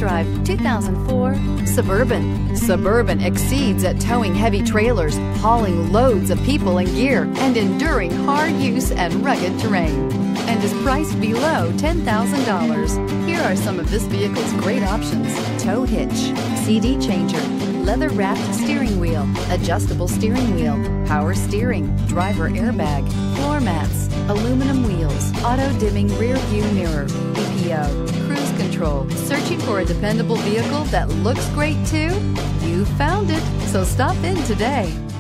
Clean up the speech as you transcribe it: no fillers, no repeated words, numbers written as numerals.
drive 2004 Suburban. Suburban exceeds at towing heavy trailers, hauling loads of people and gear, and enduring hard use and rugged terrain, and is priced below $10,000. Here are some of this vehicle's great options: tow hitch, CD changer, leather-wrapped steering wheel, adjustable steering wheel, power steering, driver airbag, floor mats, aluminum wheels, auto-dimming rear view mirror, PPO, cruise control. Searching for a dependable vehicle that looks great too? You found it, so stop in today.